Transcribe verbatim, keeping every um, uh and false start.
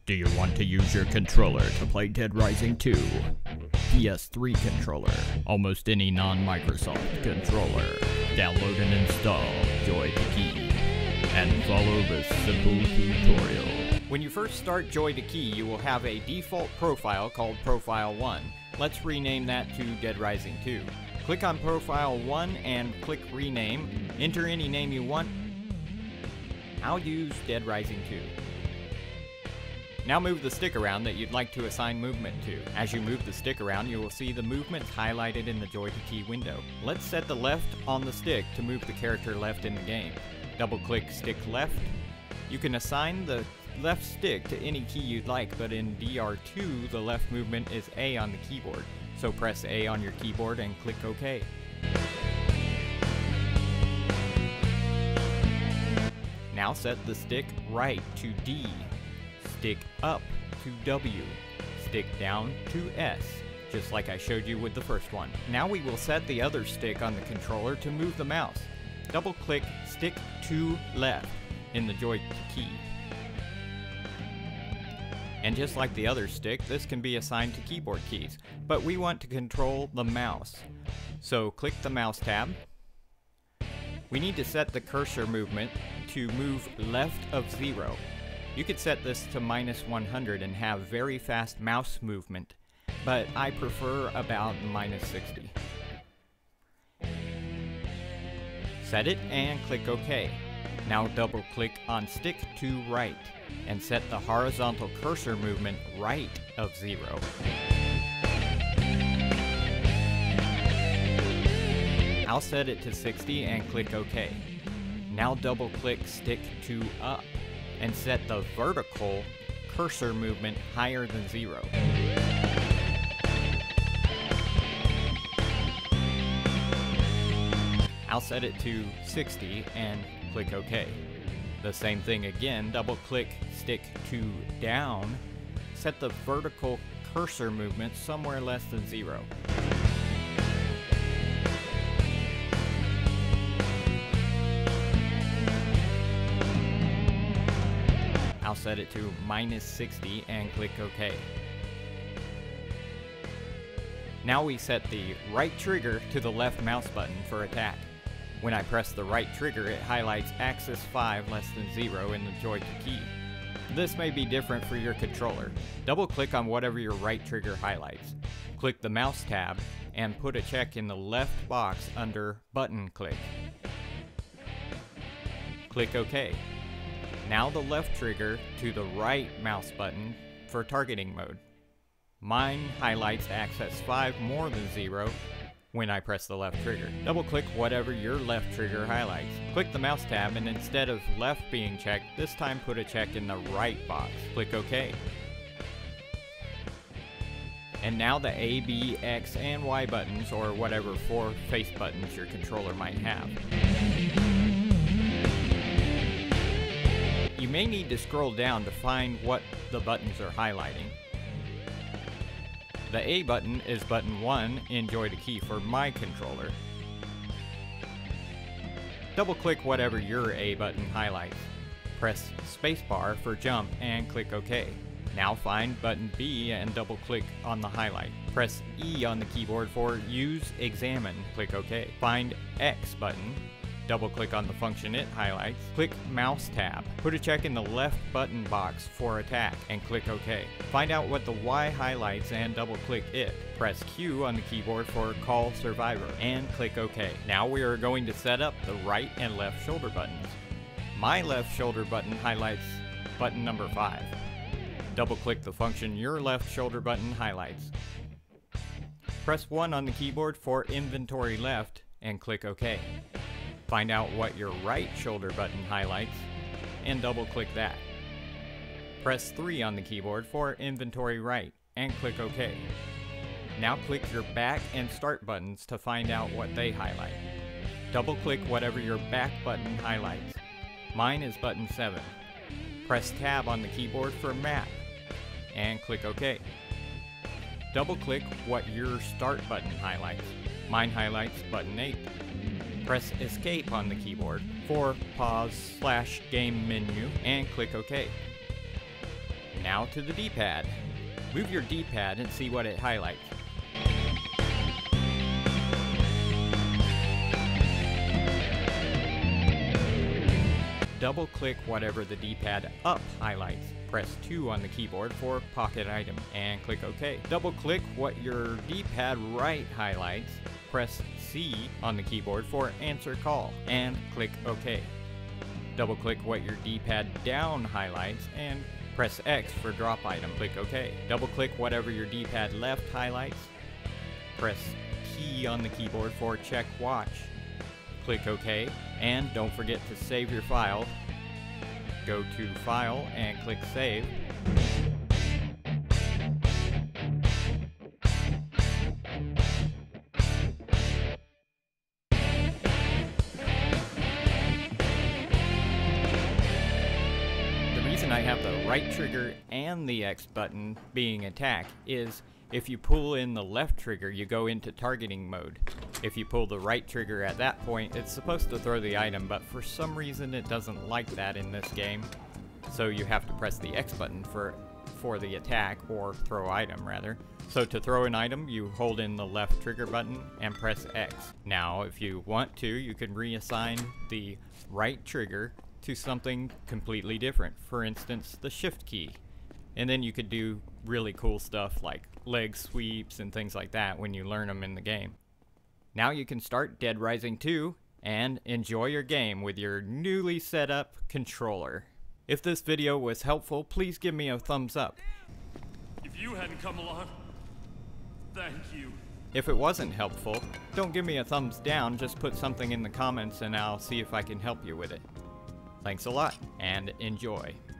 Do you want to use your controller to play Dead Rising two? P S three controller, almost any non-Microsoft controller. Download and install JoyToKey, and follow the simple tutorial. When you first start JoyToKey, you will have a default profile called Profile one. Let's rename that to Dead Rising two. Click on Profile one and click Rename. Enter any name you want. I'll use Dead Rising two. Now move the stick around that you'd like to assign movement to. As you move the stick around, you will see the movements highlighted in the JoyToKey window. Let's set the left on the stick to move the character left in the game. Double-click stick left. You can assign the left stick to any key you'd like, but in D R two, the left movement is A on the keyboard. So press A on your keyboard and click OK. Now set the stick right to D. Stick up to W, stick down to S, just like I showed you with the first one. Now we will set the other stick on the controller to move the mouse. Double click stick to left in the JoyToKey. And just like the other stick, this can be assigned to keyboard keys, but we want to control the mouse. So click the mouse tab. We need to set the cursor movement to move left of zero. You could set this to minus one hundred and have very fast mouse movement, but I prefer about minus sixty. Set it and click OK. Now double click on stick to right and set the horizontal cursor movement right of zero. I'll set it to sixty and click OK. Now double click stick to up and set the vertical cursor movement higher than zero. I'll set it to sixty and click OK. The same thing again, double click stick to down, set the vertical cursor movement somewhere less than zero. I'll set it to minus sixty and click OK. Now we set the right trigger to the left mouse button for attack. When I press the right trigger, it highlights axis five less than zero in the JoyToKey. This may be different for your controller. Double click on whatever your right trigger highlights. Click the mouse tab and put a check in the left box under button click. Click OK. Now the left trigger to the right mouse button for targeting mode. Mine highlights axis five more than zero when I press the left trigger. Double click whatever your left trigger highlights. Click the mouse tab and instead of left being checked, this time put a check in the right box. Click OK. And now the A, B, X, and Y buttons, or whatever four face buttons your controller might have. You may need to scroll down to find what the buttons are highlighting. The A button is button one in JoyToKey for my controller. Double click whatever your A button highlights. Press spacebar for jump and click OK. Now find button B and double click on the highlight. Press E on the keyboard for use examine, click OK. Find X button. Double click on the function it highlights, click mouse tab, put a check in the left button box for attack, and click OK. Find out what the Y highlights and double click it. Press Q on the keyboard for call survivor, and click OK. Now we are going to set up the right and left shoulder buttons. My left shoulder button highlights button number five. Double click the function your left shoulder button highlights. Press one on the keyboard for inventory left, and click OK. Find out what your right shoulder button highlights and double click that. Press three on the keyboard for inventory right and click OK. Now click your back and start buttons to find out what they highlight. Double click whatever your back button highlights. Mine is button seven. Press tab on the keyboard for map and click OK. Double click what your start button highlights. Mine highlights button eight. Press escape on the keyboard for pause slash game menu and click OK. Now to the D-pad. Move your D-pad and see what it highlights. Double-click whatever the D-pad up highlights. Press two on the keyboard for pocket item and click OK. Double-click what your D-pad right highlights. Press C on the keyboard for answer call and click OK. Double-click what your D-pad down highlights and press X for drop item. Click OK. Double-click whatever your D-pad left highlights. Press T on the keyboard for check watch. Click OK, and don't forget to save your file. Go to File and click Save. The reason I have the right trigger and the X button being attack is if you pull in the left trigger, you go into targeting mode. If you pull the right trigger at that point, it's supposed to throw the item, but for some reason it doesn't like that in this game. So you have to press the X button for, for the attack, or throw item rather. So to throw an item, you hold in the left trigger button and press X. Now, if you want to, you can reassign the right trigger to something completely different. For instance, the shift key. And then you could do really cool stuff like leg sweeps and things like that when you learn them in the game. Now you can start Dead Rising two and enjoy your game with your newly set up controller. If this video was helpful, please give me a thumbs up. If you hadn't come along, thank you. If it wasn't helpful, don't give me a thumbs down, just put something in the comments and I'll see if I can help you with it. Thanks a lot, and enjoy.